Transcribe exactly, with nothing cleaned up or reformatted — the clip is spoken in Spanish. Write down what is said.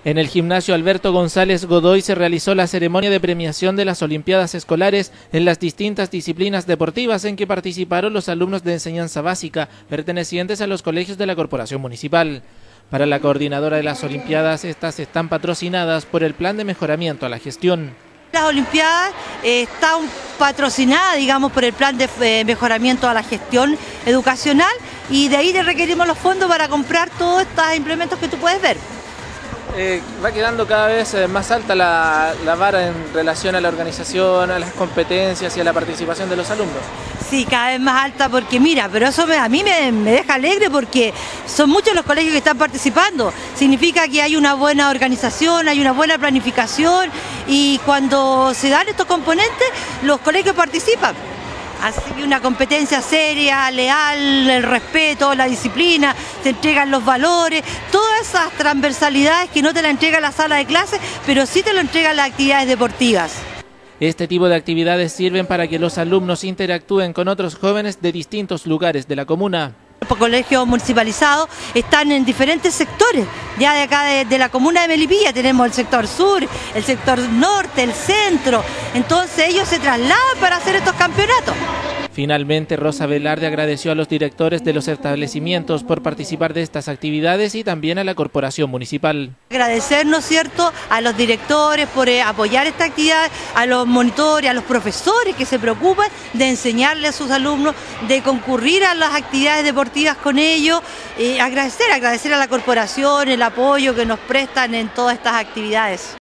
En el gimnasio Alberto González Godoy se realizó la ceremonia de premiación de las Olimpiadas Escolares en las distintas disciplinas deportivas en que participaron los alumnos de enseñanza básica pertenecientes a los colegios de la Corporación Municipal. Para la coordinadora de las Olimpiadas, estas están patrocinadas por el Plan de Mejoramiento a la Gestión. Las Olimpiadas eh, están patrocinadas, digamos, por el Plan de eh, Mejoramiento a la Gestión Educacional, y de ahí le requerimos los fondos para comprar todos estos implementos que tú puedes ver. Eh, va quedando cada vez más alta la, la vara en relación a la organización, a las competencias y a la participación de los alumnos. Sí, cada vez más alta, porque mira, pero eso me, a mí me, me deja alegre porque son muchos los colegios que están participando. Significa que hay una buena organización, hay una buena planificación, y cuando se dan estos componentes, los colegios participan. Así que una competencia seria, leal, el respeto, la disciplina, se entregan los valores, todas esas transversalidades que no te la entrega la sala de clases, pero sí te lo entregan las actividades deportivas. Este tipo de actividades sirven para que los alumnos interactúen con otros jóvenes de distintos lugares de la comuna. Los colegios municipalizados están en diferentes sectores, ya de acá de, de la comuna de Melipilla tenemos el sector sur, el sector norte, el centro, entonces ellos se trasladan para hacer estos campeonatos. Finalmente, Rosa Velarde agradeció a los directores de los establecimientos por participar de estas actividades y también a la Corporación Municipal. Agradecer, ¿no es cierto?, a los directores por eh, apoyar esta actividad, a los monitores, a los profesores que se preocupan de enseñarle a sus alumnos, de concurrir a las actividades deportivas con ellos, y agradecer, agradecer a la Corporación el apoyo que nos prestan en todas estas actividades.